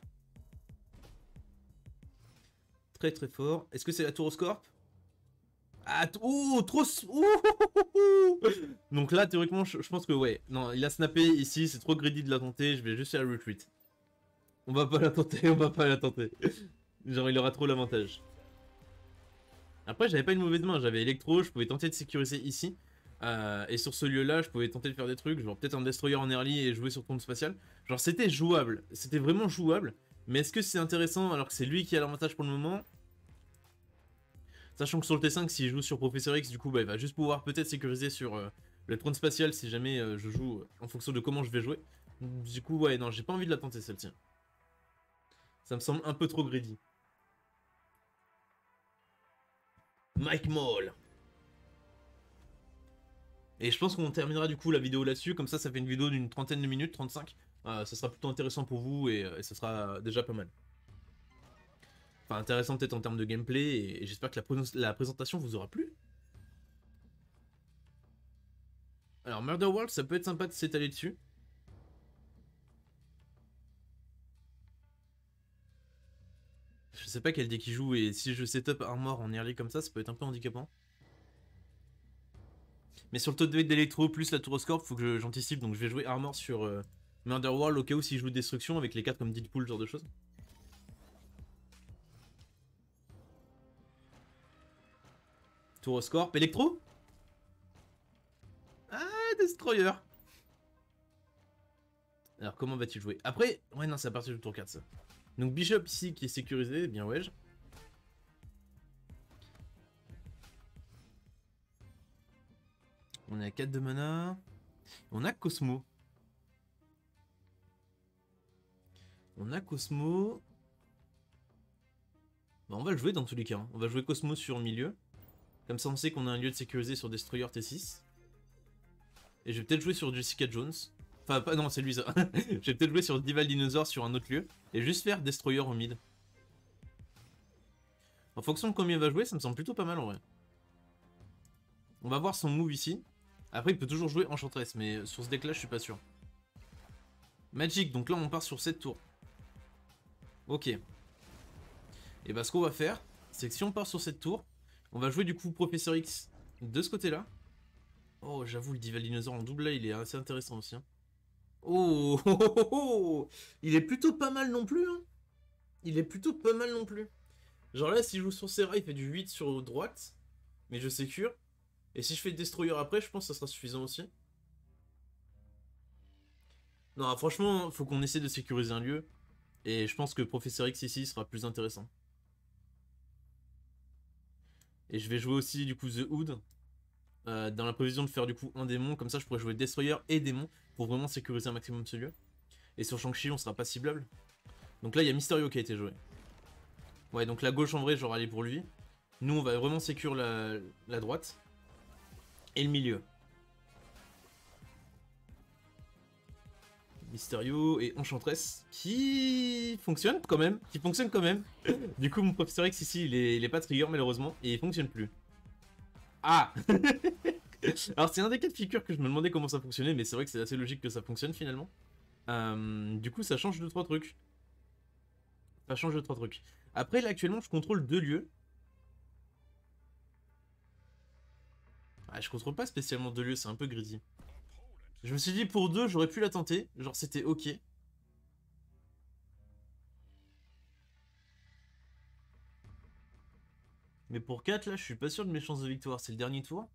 Très très fort. Est-ce que c'est la tour au score? Ah, oh, trop... Ouh. Donc là, théoriquement, je, je pense que ouais. Non, il a snappé ici, c'est trop greedy de la tenter, je vais juste faire le retreat. On va pas la tenter, on va pas la tenter. Genre, il aura trop l'avantage. Après, j'avais pas une mauvaise main, j'avais Electro, je pouvais tenter de sécuriser ici. Euh, et sur ce lieu-là, je pouvais tenter de faire des trucs, genre peut-être un Destroyer en early et jouer sur tombe spatial. Genre, c'était jouable, c'était vraiment jouable. Mais est-ce que c'est intéressant alors que c'est lui qui a l'avantage pour le moment? Sachant que sur le T cinq, s'il joue sur Professeur X, du coup, bah, il va juste pouvoir peut-être sécuriser sur euh, le trône spatial si jamais euh, je joue euh, en fonction de comment je vais jouer. Du coup, ouais, non, j'ai pas envie de la tenter celle-ci. Ça me semble un peu trop greedy. Mike Maul. Et je pense qu'on terminera du coup la vidéo là-dessus, comme ça ça fait une vidéo d'une trentaine de minutes, trente-cinq. Euh, ça sera plutôt intéressant pour vous et, et ça sera déjà pas mal. Enfin intéressant peut-être en termes de gameplay et, et j'espère que la, la présentation vous aura plu. Alors Murder World ça peut être sympa de s'étaler dessus. Je sais pas quel deck il joue et si je setup Armor en early comme ça, ça peut être un peu handicapant. Mais sur le taux de deck d'électro plus la Touroscorp, faut que j'anticipe, donc je vais jouer Armor sur euh, Murderworld au cas où si je joue Destruction avec les cartes comme Deadpool, ce genre de choses. Touroscorp, électro. Ah, Destroyer. Alors comment va-t-il jouer? Après, ouais non, c'est à partir du tour quatre ça. Donc Bishop ici qui est sécurisé, bien ouais. On est à quatre de mana. On a Cosmo. On a Cosmo. Bah, on va le jouer dans tous les cas. Hein. On va jouer Cosmo sur le milieu. Comme ça on sait qu'on a un lieu de sécurisé sur Destroyer T six. Et je vais peut-être jouer sur Jessica Jones. Enfin, pas, non, c'est lui ça. Je vais peut-être jouer sur Dival Dinosaur sur un autre lieu. Et juste faire Destroyer au mid. En fonction de combien il va jouer, ça me semble plutôt pas mal en vrai. On va voir son move ici. Après, il peut toujours jouer Enchantress, mais sur ce deck là, je suis pas sûr. Magic, donc là on part sur sept tours. Ok. Et bah ce qu'on va faire, c'est que si on part sur cette tour, on va jouer du coup Professeur X de ce côté-là. Oh, j'avoue, le Dival Dinosaur en double là, il est assez intéressant aussi. Hein. Oh, oh, oh, oh, oh, il est plutôt pas mal non plus. Hein. Il est plutôt pas mal non plus. Genre là, s'il joue sur Serra, il fait du huit sur droite. Mais je sécure. Et si je fais Destroyer après, je pense que ça sera suffisant aussi. Non, franchement, faut qu'on essaie de sécuriser un lieu. Et je pense que Professeur X ici sera plus intéressant. Et je vais jouer aussi du coup The Hood. Euh, dans la prévision de faire du coup un démon. Comme ça, je pourrais jouer Destroyer et démon. Pour vraiment sécuriser un maximum ce lieu. Et sur Shang-Chi, on sera pas ciblable. Donc là, il y a Mysterio qui a été joué. Ouais, donc la gauche en vrai, j'aurais allé pour lui. Nous, on va vraiment sécure la, la droite. Et le milieu. Mysterio et Enchantress qui fonctionne quand même, qui fonctionne quand même. Du coup, mon Professeur X ici, il est, il est pas trigger malheureusement et il fonctionne plus. Ah. Alors c'est un des cas de figure que je me demandais comment ça fonctionnait, mais c'est vrai que c'est assez logique que ça fonctionne finalement. Euh, du coup, ça change deux trois trucs. Ça change deux trois trucs. Après, là actuellement, je contrôle deux lieux. Ah, je contrôle pas spécialement deux lieux, c'est un peu greedy. Je me suis dit pour deux, j'aurais pu la tenter, genre c'était ok. Mais pour quatre, là, je suis pas sûr de mes chances de victoire. C'est le dernier tour.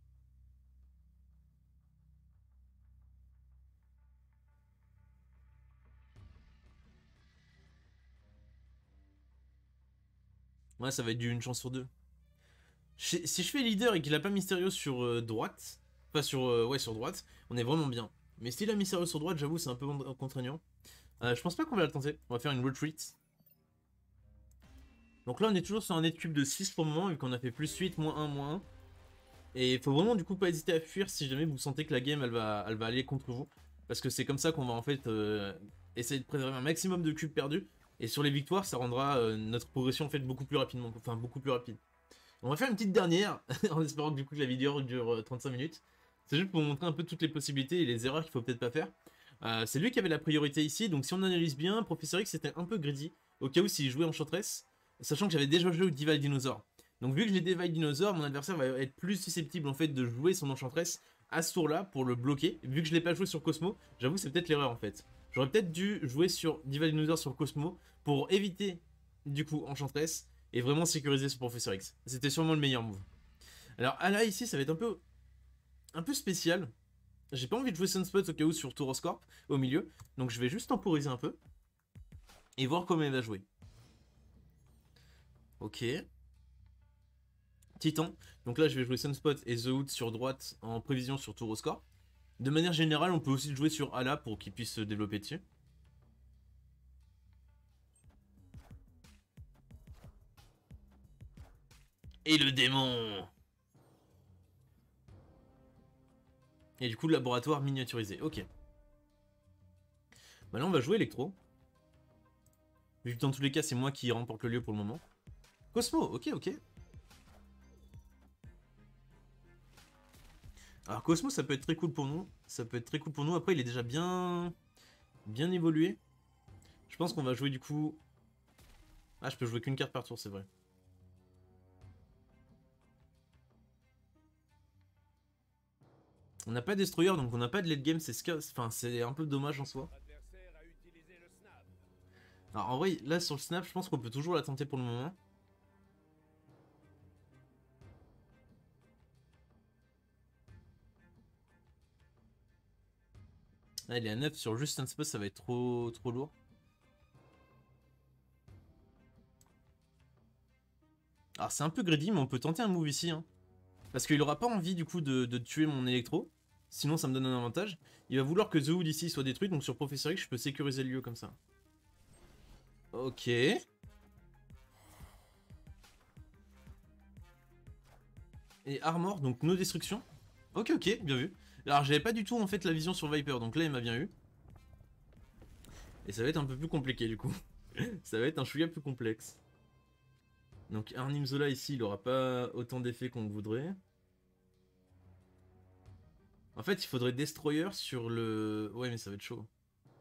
Ouais, ça va être du une chance sur deux. Si je fais leader et qu'il a pas Mysterio sur euh, droite, enfin sur, euh, ouais, sur droite, on est vraiment bien. Mais s'il a Mysterio sur droite, j'avoue, c'est un peu contraignant. Euh, je pense pas qu'on va le tenter. On va faire une retreat. Donc là, on est toujours sur un net cube de six pour le moment, vu qu'on a fait plus huit, moins un, moins un. Et il faut vraiment du coup pas hésiter à fuir si jamais vous sentez que la game elle va, elle va aller contre vous. Parce que c'est comme ça qu'on va en fait euh, essayer de préserver un maximum de cubes perdus. Et sur les victoires, ça rendra euh, notre progression en fait beaucoup plus rapidement, enfin beaucoup plus rapide. On va faire une petite dernière, en espérant que du coup que la vidéo dure euh, trente-cinq minutes. C'est juste pour vous montrer un peu toutes les possibilités et les erreurs qu'il faut peut-être pas faire. Euh, c'est lui qui avait la priorité ici, donc si on analyse bien, Professeur X était un peu greedy, au cas où s'il jouait Enchantress, sachant que j'avais déjà joué au Divide Dinosaur. Donc vu que j'ai Divide Dinosaur, mon adversaire va être plus susceptible en fait de jouer son Enchantress à ce tour-là pour le bloquer. Vu que je l'ai pas joué sur Cosmo, j'avoue c'est peut-être l'erreur en fait. J'aurais peut-être dû jouer sur Divide Dinosaur sur Cosmo pour éviter du coup Enchantress et vraiment sécuriser ce Professeur X. C'était sûrement le meilleur move. Alors là ici ça va être un peu un peu spécial. J'ai pas envie de jouer Sunspot au cas où sur Touroscorp au milieu, donc je vais juste temporiser un peu et voir comment il va jouer. Ok. Titan. Donc là je vais jouer Sunspot et The Hood sur droite en prévision sur Touroscorp. De manière générale, on peut aussi le jouer sur Ala pour qu'il puisse se développer dessus. Et le démon. Et du coup, le laboratoire miniaturisé. Ok. Maintenant, on va jouer Electro. Vu que dans tous les cas, c'est moi qui remporte le lieu pour le moment. Cosmo, ok, ok. Alors Cosmo, ça peut être très cool pour nous. Ça peut être très cool pour nous. Après, il est déjà bien... bien évolué. Je pense qu'on va jouer du coup... Ah, je peux jouer qu'une carte par tour, c'est vrai. On n'a pas de Destroyer, donc on n'a pas de late game, c'est enfin, c'est un peu dommage en soi. Alors en vrai, là sur le snap, je pense qu'on peut toujours la tenter pour le moment. Là, il est à neuf sur juste un spot, ça va être trop, trop lourd. Alors c'est un peu greedy, mais on peut tenter un move ici. Hein. Parce qu'il aura pas envie du coup de, de tuer mon électro. Sinon ça me donne un avantage. Il va vouloir que The Hood ici soit détruit, donc sur Professor X je peux sécuriser le lieu comme ça. Ok. Et Armor, donc no destruction. Ok ok, bien vu. Alors j'avais pas du tout en fait la vision sur Viper, donc là il m'a bien eu. Et ça va être un peu plus compliqué du coup. Ça va être un chouïa plus complexe. Donc Arnim Zola ici, il aura pas autant d'effets qu'on voudrait. En fait, il faudrait Destroyer sur le... Ouais, mais ça va être chaud.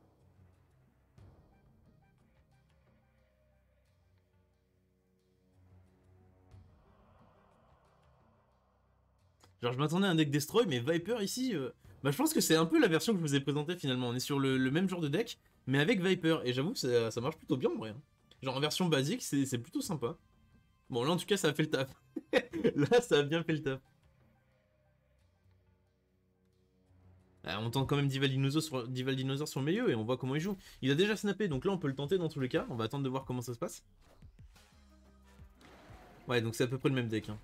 Genre, je m'attendais à un deck Destroy, mais Viper ici... Euh... Bah, je pense que c'est un peu la version que je vous ai présentée finalement. On est sur le, le même genre de deck, mais avec Viper. Et j'avoue que ça, ça marche plutôt bien en vrai. Hein. Genre, en version basique, c'est plutôt sympa. Bon, là, en tout cas, ça a fait le taf. Là, ça a bien fait le taf. Ah, on tente quand même Dival Dinosaur sur, Dival Dinosaur sur le milieu et on voit comment il joue. Il a déjà snappé, donc là, on peut le tenter dans tous les cas. On va attendre de voir comment ça se passe. Ouais, donc c'est à peu près le même deck. Hein.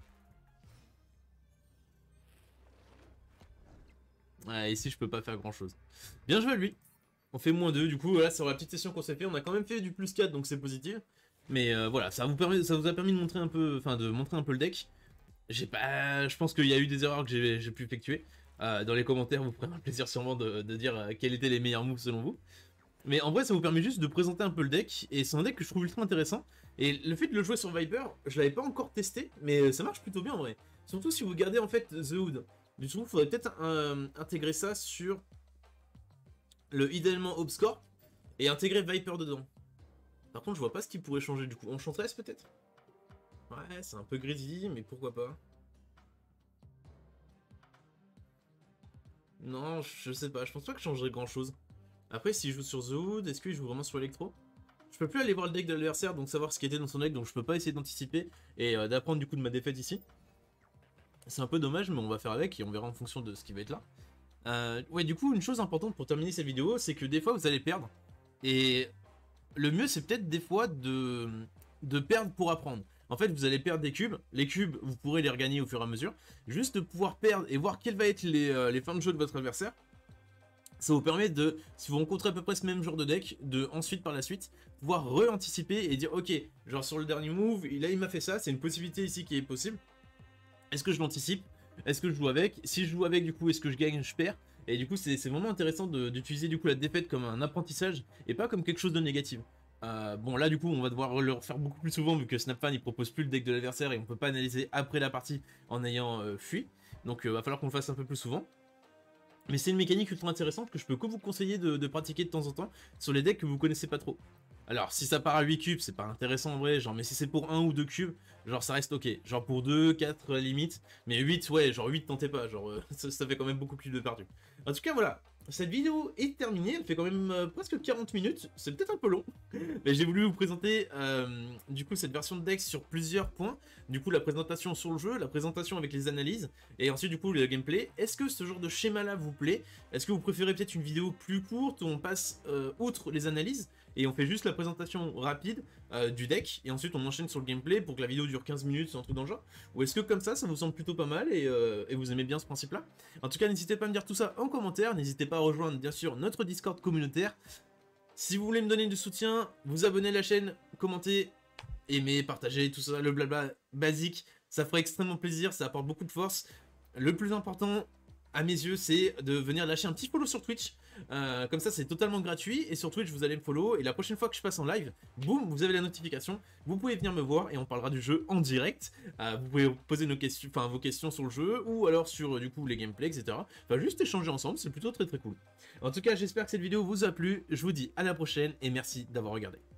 Ouais, ici, je peux pas faire grand chose. Bien joué à lui. On fait moins deux, du coup, voilà, sur la petite session qu'on s'est fait, on a quand même fait du plus quatre, donc c'est positif. Mais euh, voilà, ça vous, permet, ça vous a permis de montrer un peu, enfin, de montrer un peu le deck. J'ai pas... Je pense qu'il y a eu des erreurs que j'ai pu effectuer. Euh, dans les commentaires, vous ferez un plaisir sûrement de, de dire euh, quels étaient les meilleurs moves selon vous. Mais en vrai, ça vous permet juste de présenter un peu le deck, et c'est un deck que je trouve ultra intéressant. Et le fait de le jouer sur Viper, je l'avais pas encore testé, mais ça marche plutôt bien en vrai. Surtout si vous gardez en fait The Hood. Du coup, il faudrait peut-être euh, intégrer ça sur le idéalement Obscore, et intégrer Viper dedans. Par contre, je vois pas ce qui pourrait changer du coup. Enchantress peut-être? Ouais, c'est un peu greedy, mais pourquoi pas. Non, je sais pas, je pense pas que je changerais grand chose. Après, s'il joue sur The Hood, est-ce qu'il joue vraiment sur Electro? Je peux plus aller voir le deck de l'adversaire, donc savoir ce qui était dans son deck, donc je peux pas essayer d'anticiper et euh, d'apprendre du coup de ma défaite ici. C'est un peu dommage, mais on va faire avec et on verra en fonction de ce qui va être là. Euh, ouais, du coup, une chose importante pour terminer cette vidéo, c'est que des fois vous allez perdre. Et le mieux, c'est peut-être des fois de, de perdre pour apprendre. En fait, vous allez perdre des cubes. Les cubes, vous pourrez les regagner au fur et à mesure. Juste de pouvoir perdre et voir quelles vont être les, euh, les fins de jeu de votre adversaire. Ça vous permet de, si vous rencontrez à peu près ce même genre de deck, de ensuite par la suite, pouvoir re-anticiper et dire ok, genre sur le dernier move, là il m'a fait ça, c'est une possibilité ici qui est possible. Est-ce que je l'anticipe? Est-ce que je joue avec? Si je joue avec, du coup, est-ce que je gagne, je perds? Et du coup, c'est vraiment intéressant d'utiliser du coup la défaite comme un apprentissage et pas comme quelque chose de négatif. Euh, bon, là, du coup, on va devoir le refaire beaucoup plus souvent vu que Snapfan il propose plus le deck de l'adversaire et on peut pas analyser après la partie en ayant euh, fui. Donc, il euh, va falloir qu'on le fasse un peu plus souvent. Mais c'est une mécanique ultra intéressante que je peux que vous conseiller de, de pratiquer de temps en temps sur les decks que vous connaissez pas trop. Alors, si ça part à huit cubes, c'est pas intéressant en vrai, genre, mais si c'est pour un ou deux cubes, genre, ça reste ok. Genre, pour deux, quatre, limite. Mais huit, ouais, genre, huit, tentez pas, genre, euh, ça, ça fait quand même beaucoup plus de perdus. En tout cas, voilà. Cette vidéo est terminée, elle fait quand même euh, presque quarante minutes, c'est peut-être un peu long, mais j'ai voulu vous présenter euh, du coup cette version de Dex sur plusieurs points, du coup la présentation sur le jeu, la présentation avec les analyses, et ensuite du coup le gameplay. Est-ce que ce genre de schéma là vous plaît? Est-ce que vous préférez peut-être une vidéo plus courte où on passe euh, outre les analyses et on fait juste la présentation rapide euh, du deck, et ensuite on enchaîne sur le gameplay pour que la vidéo dure quinze minutes, c'est un truc dans le genre? Ou est-ce que comme ça, ça vous semble plutôt pas mal et, euh, et vous aimez bien ce principe là? En tout cas, n'hésitez pas à me dire tout ça en commentaire, n'hésitez pas à rejoindre bien sûr notre Discord communautaire. Si vous voulez me donner du soutien, vous abonnez à la chaîne, commentez, aimez, partagez, tout ça, le blabla basique, ça ferait extrêmement plaisir, ça apporte beaucoup de force. Le plus important, à mes yeux, c'est de venir lâcher un petit follow sur Twitch, euh, comme ça c'est totalement gratuit, et sur Twitch vous allez me follow, et la prochaine fois que je passe en live, boum, vous avez la notification, vous pouvez venir me voir, et on parlera du jeu en direct, euh, vous pouvez poser nos questions, enfin vos questions sur le jeu, ou alors sur du coup les gameplays, et cetera. Enfin juste échanger ensemble, c'est plutôt très très cool. En tout cas, j'espère que cette vidéo vous a plu, je vous dis à la prochaine, et merci d'avoir regardé.